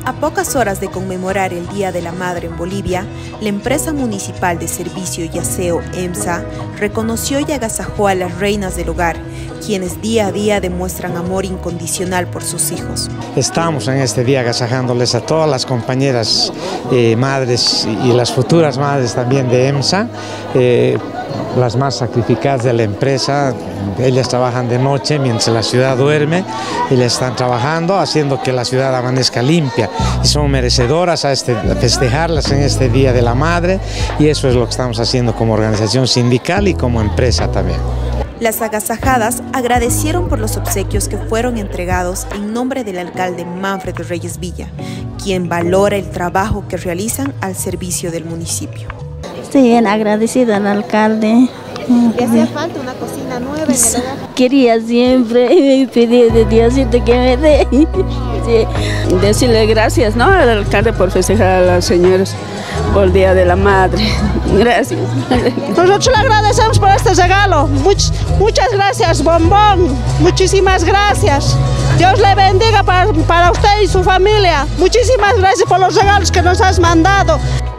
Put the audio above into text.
A pocas horas de conmemorar el Día de la Madre en Bolivia, la empresa municipal de servicio y aseo EMSA reconoció y agasajó a las reinas del hogar, quienes día a día demuestran amor incondicional por sus hijos. Estamos en este día agasajándoles a todas las compañeras madres y las futuras madres también de EMSA, las más sacrificadas de la empresa. Ellas trabajan de noche mientras la ciudad duerme, ellas están trabajando, haciendo que la ciudad amanezca limpia, y son merecedoras a festejarlas en este Día de la Madre, y eso es lo que estamos haciendo como organización sindical y como empresa también. Las agasajadas agradecieron por los obsequios que fueron entregados en nombre del alcalde Manfred Reyes Villa, quien valora el trabajo que realizan al servicio del municipio. Estoy bien agradecida al alcalde. ¿Le hacía falta una cocina nueva en el hogar? Quería siempre y me pedí de Diosito que me dé. Sí. Decirle gracias, ¿no?, al alcalde por festejar a las señoras por el Día de la Madre. Gracias. Nosotros le agradecemos por este regalo. Muchas gracias, Bombón. Muchísimas gracias. Dios le bendiga para usted y su familia. Muchísimas gracias por los regalos que nos has mandado.